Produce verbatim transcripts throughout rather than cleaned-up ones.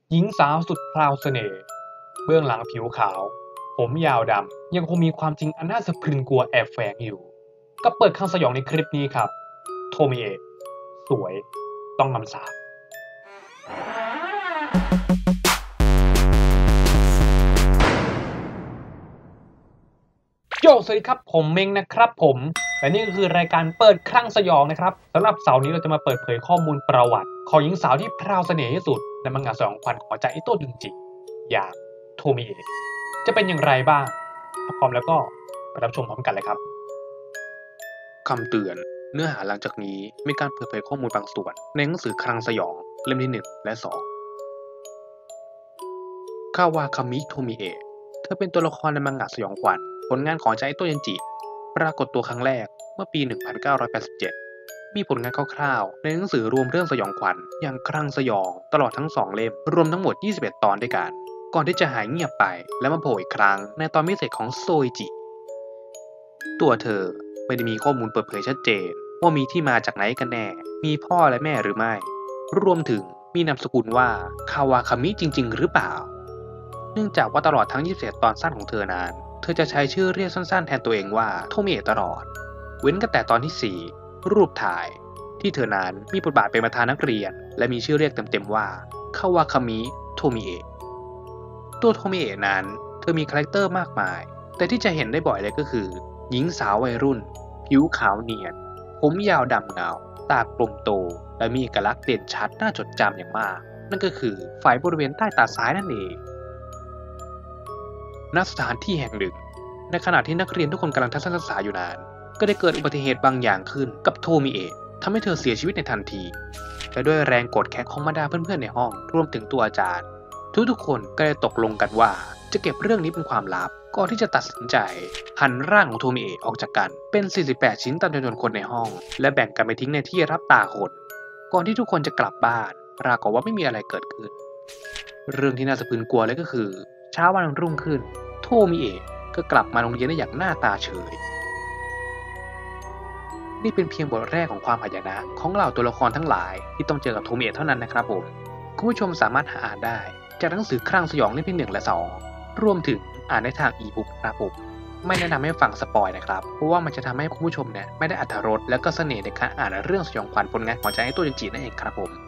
หญิงสาวสุดพราวเสน่ห์เบื้องหลังผิวขาวผมยาวดำยังคงมีความจริงอันน่าสะพรึงกลัวแอบแฝงอยู่ก็เปิดข้างสยองในคลิปนี้ครับโทมิเอะสวยต้องนำสาบโยสวัสดีครับผมเม้งนะครับผมและนี่ก็คือรายการเปิดคลั่งสยองนะครับสำหรับเสาร์นี้เราจะมาเปิดเผยข้อมูลประวัติของหญิงสาวที่พราวเสน่ห์ที่สุดในมังงะสยองขวัญของอาจารย์อิโตะดึงจิอย่างโทมิเอะจะเป็นอย่างไรบ้างถ้าพร้อมแล้วก็ไปรับชมพร้อมกันเลยครับคำเตือนเนื้อหาหลังจากนี้มีการเปิดเผยข้อมูลบางส่วนในหนังสือคลังสยองเล่มที่หนึ่งและสองคาวาคามิโทมิเอะเธอเป็นตัวละครในมังงะสยองขวัญผลงานของอาจารย์อิโตะเยนจิปรากฏตัวครั้งแรกเมื่อปี หนึ่งพันเก้าร้อยแปดสิบเจ็ด มีผลงานคร่าวๆในหนังสือรวมเรื่องสยองขวัญอย่างคลังสยองตลอดทั้งสองเล่มรวมทั้งหมดยี่สิบเอ็ดตอนด้วยกันก่อนที่จะหายเงียบไปและมาโผล่อีกครั้งในตอนพิเศษของโซอิจิตัวเธอไม่ได้มีข้อมูลเปิดเผยชัดเจนว่ามีที่มาจากไหนกันแน่มีพ่อและแม่หรือไม่รวมถึงมีนามสกุลว่าคาวาคามิจริงๆหรือเปล่าเนื่องจากว่าตลอดทั้งยี่สิบเอ็ดตอนสั้นของเธอนั้นเธอจะใช้ชื่อเรียกสั้นๆแทนตัวเองว่าโทมิเอะตลอดเว้นกันแต่ตอนที่สี่รูปถ่ายที่เธอนั้นมีบทบาทเป็นประธานนักเรียนและมีชื่อเรียกเต็มๆว่าคาวาคามิโทมิเอะตัวโทมิเอะนั้นเธอมีคาแรคเตอร์มากมายแต่ที่จะเห็นได้บ่อยเลยก็คือหญิงสาววัยรุ่นผิวขาวเนียนผมยาวดำเงาตากลมโตและมีเอกลักษณ์เด่นชัดน่าจดจำอย่างมากนั่นก็คือฝ่ายบริเวณใต้ตาซ้ายนั่นเองณสถานที่แห่งหนึ่งในขณะที่นักเรียนทุกคนกำลังทัศนศึกษาอยู่นั้นก็ได้เกิดอุบัติเหตุบางอย่างขึ้นกับโทมิเอะทำให้เธอเสียชีวิตในทันทีและด้วยแรงกดแค้นของบรรดาเพื่อนๆในห้องรวมถึงตัวอาจารย์ทุกๆคนก็ได้ตกลงกันว่าจะเก็บเรื่องนี้เป็นความลับก่อนที่จะตัดสินใจหั่นร่างของโทมิเอะออกจากกันเป็นสี่สิบแปดชิ้นตามจำนวนคนในห้องและแบ่งกันไปทิ้งในที่รับตาคนก่อนที่ทุกคนจะกลับบ้านปรากฏว่าไม่มีอะไรเกิดขึ้นเรื่องที่น่าสะพรึงกลัวเลยก็คือเช้าวันรุ่งขึ้นโทมิเอะก็กลับมาโรงเรียนได้อย่างหน้าตาเฉยนี่เป็นเพียงบทแรกของความหายนะของเหล่าตัวละครทั้งหลายที่ต้องเจอกับโทมิเอะเท่านั้นนะครับผมคุณผู้ชมสามารถหาอ่านได้จากหนังสือคลั่งสยองเล่มที่หนึ่งและสองรวมถึงอ่านในทางอีบุ๊กครับผมไม่แนะนำให้ฟังสปอยนะครับเพราะว่ามันจะทำให้คุณผู้ชมเนี่ยไม่ได้อรรถรสและก็เสน่ห์ในการอ่านเรื่องสยองขวัญผลงานของอาจารย์อิโตะเยนจินั่นเองครับผม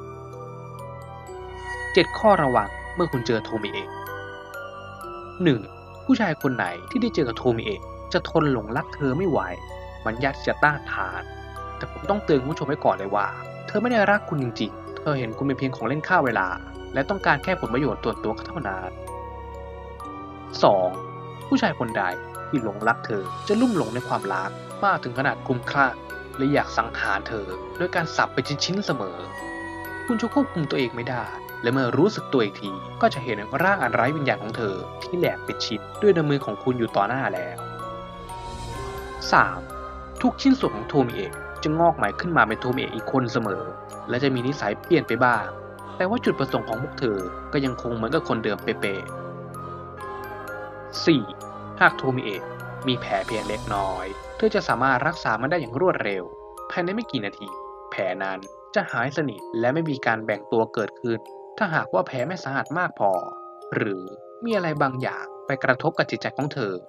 เจ็ดข้อระวังเมื่อคุณเจอโทมิเอะหนึ่งผู้ชายคนไหนที่ได้เจอกับโทมิเอะจะทนหลงรักเธอไม่ไหวมันยากที่จะต้านทานแต่ผมต้องเตือนคุณผู้ชมไว้ก่อนเลยว่าเธอไม่ได้รักคุณจริงๆเธอเห็นคุณเป็นเพียงของเล่นฆ่าเวลาและต้องการแค่ผลประโยชน์ส่วนตัวเท่านั้น สอง ผู้ชายคนใดที่หลงรักเธอจะลุ่มหลงในความรักมากถึงขนาดคลุ้มคลั่งและอยากสังหารเธอด้วยการสับไปชิ้นๆเสมอคุณจะควบคุมตัวเองไม่ได้และเมื่อรู้สึกตัวอีกทีก็จะเห็นร่างอันไร้วิญญาณของเธอที่แหลกเป็นชิ้นด้วยน้ำมือของคุณอยู่ต่อหน้าแล้ว สาม ทุกชิ้นส่วนของโทมิเอะจะงอกใหม่ขึ้นมาเป็นโทมิเอะอีกคนเสมอและจะมีนิสัยเปลี่ยนไปบ้างแต่ว่าจุดประสงค์ของพวกเธอก็ยังคงเหมือนกับคนเดิมเป๊ะๆ สี่ หากโทมิเอะมีแผลเพียงเล็กน้อยเธอจะสามารถรักษามันได้อย่างรวดเร็วภายในไม่กี่นาทีแผลนั้นจะหายสนิทและไม่มีการแบ่งตัวเกิดขึ้นถ้าหากว่าแผลไม่สาหัสมากพอหรือมีอะไรบางอย่างไปกระทบกับจิตใจของเธอ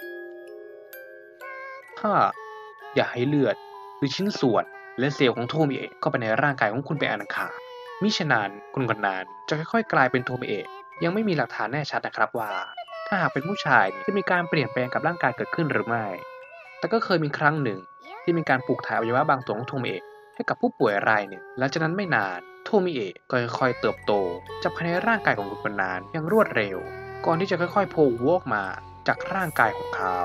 ห้า อย่าให้เลือดหรือชิ้นส่วนและเซลล์ของโทมิเอะเข้าไปในร่างกายของคุณเป็นอันขาดมิฉะนั้นคุณคนนั้นจะค่อยๆกลายเป็นโทมิเอะยังไม่มีหลักฐานแน่ชัดนะครับว่าถ้าหากเป็นผู้ชายจะมีการเปลี่ยนแปลงกับร่างกายเกิดขึ้นหรือไม่แต่ก็เคยมีครั้งหนึ่งที่มีการปลูกถ่ายอวัยวะบางส่วนของโทมิเอะให้กับผู้ป่วยรายหนึ่งหลังจากนั้นไม่นานโทมิเอะก็ค่อยๆเติบโตจากภายในร่างกายของคุณคนนั้นอย่างรวดเร็วก่อนที่จะค่อยๆโผล่หัวออกมาจากร่างกายของเขา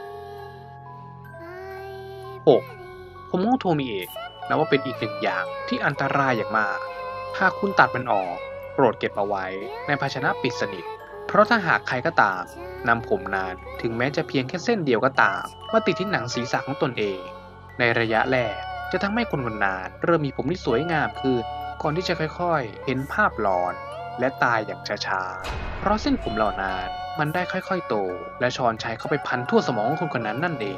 หก ผมของโทมิเอะนับว่าเป็นอีกหนึ่งอย่างที่อันตรายอย่างมากหากคุณตัดมันออกโปรดเก็บเอาไว้ในภาชนะปิดสนิทเพราะถ้าหากใครก็ตามนำผมนั้นถึงแม้จะเพียงแค่เส้นเดียวก็ตามมาติดที่หนังศีรษะของตนเองในระยะแรกจะทำให้คนคนนั้นเริ่มมีผมที่สวยงามขึ้นก่อนที่จะค่อยๆเห็นภาพหลอนและตายอย่างช้าๆเพราะเส้นผมเหล่านั้นมันได้ค่อยๆโตและชอนชัยเข้าไปพันทั่วสมองของคนคนนั้นนั่นเอง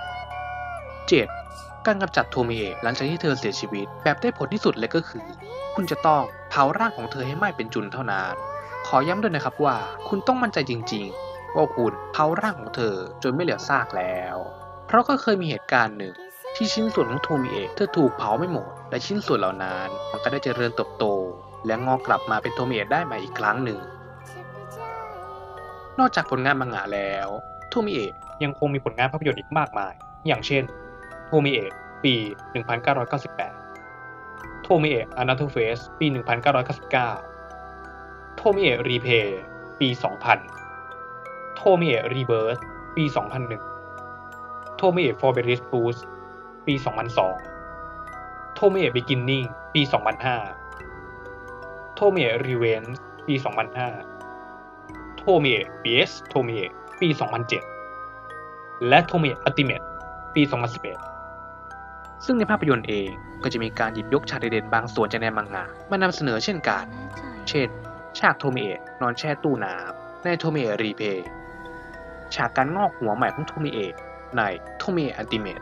เจ็ด การกำจัดโทมิเอะหลังจากที่เธอเสียชีวิตแบบได้ผลที่สุดเลยก็คือคุณจะต้องเผาร่างของเธอให้ไหม้เป็นจุลเท่านั้นขอย้ำด้วยนะครับว่าคุณต้องมั่นใจจริงๆว่าคุณเผาร่างของเธอจนไม่เหลือซากแล้วเพราะก็เคยมีเหตุการณ์หนึ่งที่ชิ้นส่วนของโทมิเอะเธอถูกเผาไม่หมดและชิ้นส่วนเหล่านั้นมันก็ได้เจริญเติบโตและงอกกลับมาเป็นโทมิเอะได้ใหม่อีกครั้งหนึ่งนอกจากผลงานมังงะแล้วโทมิเอะยังคงมีผลงานภาพยนตร์อีกมากมายอย่างเช่นโทมิเอะปี หนึ่งพันเก้าร้อยเก้าสิบแปด โทมิเอะ Another Phase ปี หนึ่งพันเก้าร้อยเก้าสิบเก้า โทมิเอะ Replay ปี สองพัน โทมิเอะ Rebirth ปี สองพันหนึ่ง โทมิเอะ Forbidden Fruit ปี สองพันสอง โทมิเอะ Beginning ปี สองพันห้า โทมิเอะ Revenge ปี สองพันห้า โทมิเอะ บี เอส โทมิเอะ ปี สองพันเจ็ด และโทมิเอะ Ultimate ปี สองพันสิบเอ็ด ซึ่งในภาพยนตร์เองก็จะมีการหยิบยกฉากเด่นๆบางส่วนจากในมังงะมานำเสนอเช่นกันเช่นฉากโทมิเอะนอนแช่ตู้น้ำในโทมิเอะรีเพย์ฉากการงอกหัวใหม่ของโทมิเอะในโทมิเอะอัลติเมท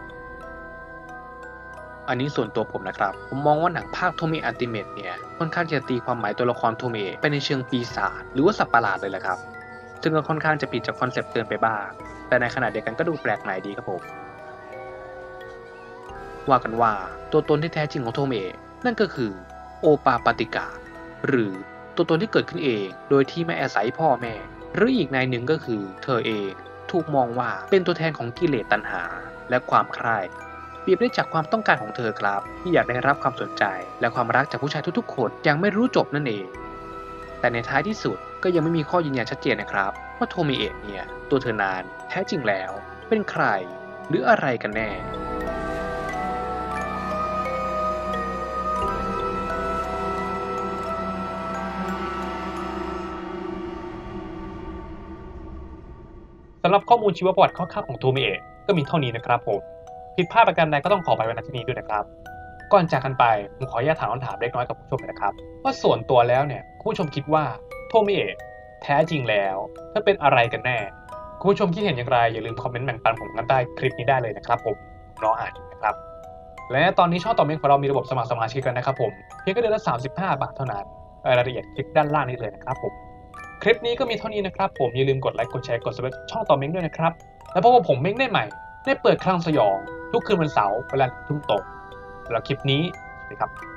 อันนี้ส่วนตัวผมนะครับผมมองว่าหนังภาคโทมิเอะอัลติเมทเนี่ยค่อนข้างจะตีความหมายตัวละครโทมิเอะไปในเชิงปีศาจหรือว่าสัตว์ประหลาดเลยแหละครับซึ่งก็ค่อนข้างจะผิดจากคอนเซปต์เกินไปบ้างแต่ในขณะเดียวกันก็ดูแปลกใหม่ดีครับผมว่ากันว่าตัวตนที่แท้จริงของโทมิเอะนั่นก็คือโอปาปาติกาหรือตัวตนที่เกิดขึ้นเองโดยที่ไม่อาศัยพ่อแม่หรืออีกในหนึ่งก็คือเธอเองถูกมองว่าเป็นตัวแทนของกิเลสตัณหาและความใคร่เปรียบได้จากความต้องการของเธอครับที่อยากได้รับความสนใจและความรักจากผู้ชายทุกๆคนยังไม่รู้จบนั่นเองแต่ในท้ายที่สุดก็ยังไม่มีข้อยืนยันชัดเจนนะครับว่าโทมิเอะเนี่ยตัวเธอนานแท้จริงแล้วเป็นใครหรืออะไรกันแน่สำหรับข้อมูลชีวประวัติคร่าวๆของโทมิเอะก็มีเท่านี้นะครับผมผิดพลาดประการใดก็ต้องขอไปในที่นี้ด้วยนะครับก่อนจากกันไปผมขออนุญาตถามคำถามเล็กน้อยกับผู้ชมนะครับว่าส่วนตัวแล้วเนี่ยผู้ชมคิดว่าโทมิเอะแท้จริงแล้วเธอเป็นอะไรกันแน่คุณผู้ชมคิดเห็นอย่างไรอย่าลืมคอมเมนต์แบ่งปันผมกันใต้คลิปนี้ได้เลยนะครับผมรออ่านอยู่นะครับและตอนนี้ช่องต่อเมนของเรามีระบบสมัครสมาชิกกันนะครับผมเพียงแค่เดือนละสามสิบห้าบาทเท่านั้นรายละเอียดคลิกด้านล่างนี้เลยนะครับผมคลิปนี้ก็มีเท่านี้นะครับผมอย่าลืมกดไลค์กดแชร์กด ซับสไครบ์ ช่องต่อเม้งด้วยนะครับแล้วพบกับผมเม้งได้ใหม่ได้เปิดคลังสยองทุกคืนวันเสาร์เวลาทุ่มตรงสำหรับคลิปนี้สวัสดีครับ